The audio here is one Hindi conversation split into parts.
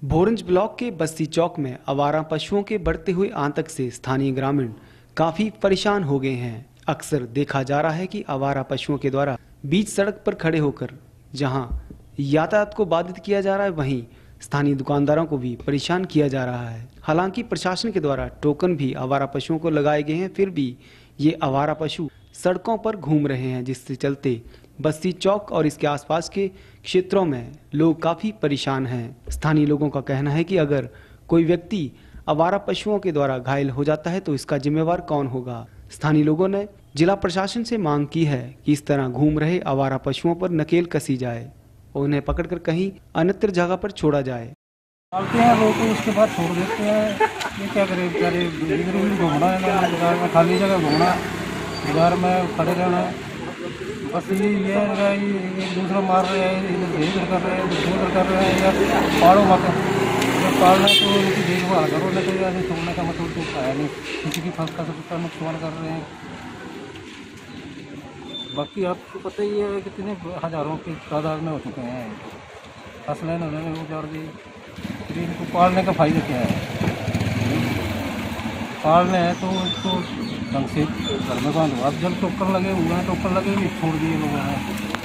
भोरंज ब्लॉक के बस्ती चौक में आवारा पशुओं के बढ़ते हुए आतंक से स्थानीय ग्रामीण काफी परेशान हो गए हैं। अक्सर देखा जा रहा है कि आवारा पशुओं के द्वारा बीच सड़क पर खड़े होकर जहां यातायात को बाधित किया जा रहा है, वहीं स्थानीय दुकानदारों को भी परेशान किया जा रहा है। हालांकि प्रशासन के द्वारा टोकन भी आवारा पशुओं को लगाए गए हैं, फिर भी ये आवारा पशु सड़कों पर घूम रहे हैं, जिससे चलते बस्ती चौक और इसके आसपास के क्षेत्रों में लोग काफी परेशान हैं। स्थानीय लोगों का कहना है कि अगर कोई व्यक्ति आवारा पशुओं के द्वारा घायल हो जाता है तो इसका जिम्मेवार कौन होगा। स्थानीय लोगों ने जिला प्रशासन से मांग की है कि इस तरह घूम रहे आवारा पशुओं पर नकेल कसी जाए और उन्हें पकड़कर कहीं अन्यत्र जगह पर छोड़ा जाए। डालते हैं लोग तो उसके बाद छोड़ देते हैं। ये क्या करें बेचारे, इधर उधर घूमना है, बाजार में खाली जगह घूमना, बाजार में खड़े रहना है। बस ये है एक दूसरा मार रहे हैं, इधर कर रहे हैं, उधर कर रहे हैं, या पालो मत। जब पालना है तो उनकी देखभाल करो, नहीं तो ऐसे छोड़ने का मतलब तो है नहीं। किसी की फसल का नुकसान कर रहे हैं। बाकी आपको पता ही है कितने हज़ारों की तादाद में हो चुके हैं फसलें उन्होंने उजाड़ दी। फिर इनको पालने का फ़ायदा क्या है? पालने हैं तो उसको ढंग से घर में बांधो। अब जब टोकन लगे हुए हैं, टोकन लगे भी छोड़ दिए लोगों ने,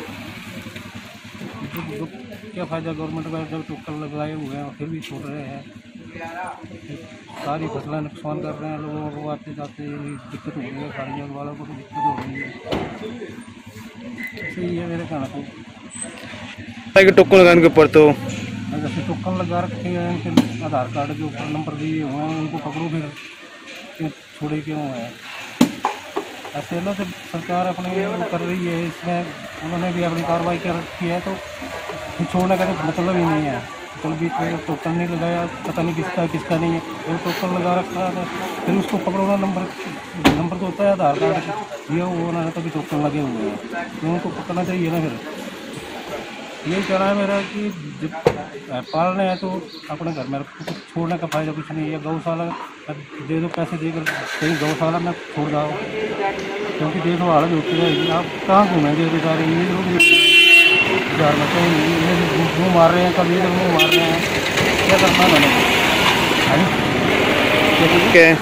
तो क्या फ़ायदा गवर्नमेंट का जब टोकन लगाए हुए हैं फिर भी छोड़ रहे हैं। सारी फसलें नुकसान कर रहे हैं, लोगों को आते जाते दिक्कत हो रही है, खाने वालों को भी दिक्कत हो रही है। सही है मेरे कहना तो टोकन लगाने के ऊपर तो जैसे टोकन लगा रखे हैं, उनके आधार कार्ड के ऊपर नंबर दिए हुए हैं, उनको पकड़ो फिर छोड़े क्यों है? ऐसे ना जब सरकार अपने कर रही है, इसमें उन्होंने भी अपनी कार्रवाई कर की है तो छोड़ने का तो मतलब ही नहीं है। कल भी टोकन नहीं लगाया, पता नहीं किसका नहीं है, फिर टोकन लगा रखा है, फिर उसको पकड़ो ना। नंबर तो होता है आधार कार्ड, ये वो उन्होंने तभी टोकन लगे हुए हैं, तो उनको पकड़ना चाहिए ना। फिर यही कहना है मेरा कि जब पालने हैं तो अपने घर में छोड़ने का फ़ायदा कुछ नहीं है। गौशाला दे दो, पैसे देकर कहीं गौशाला में छोड़ जाओ, क्योंकि देखभाल भी होती रहेगी। आप कहाँ घूमेंगे बेचारे, ये लोग बाजार में कहीं मुँह मार रहे हैं, कभी इधर मुँह मार रहे हैं, क्या करना है मैंने? क्या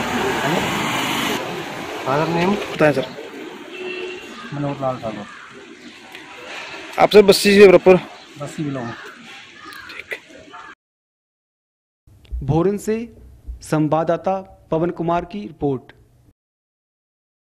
फादर नेम बताएं सर? मनोहर लाल ठाकुर, आप सर बस्ती से बराबर बस्ती बिलोंग। भोरंज से संवाददाता पवन कुमार की रिपोर्ट।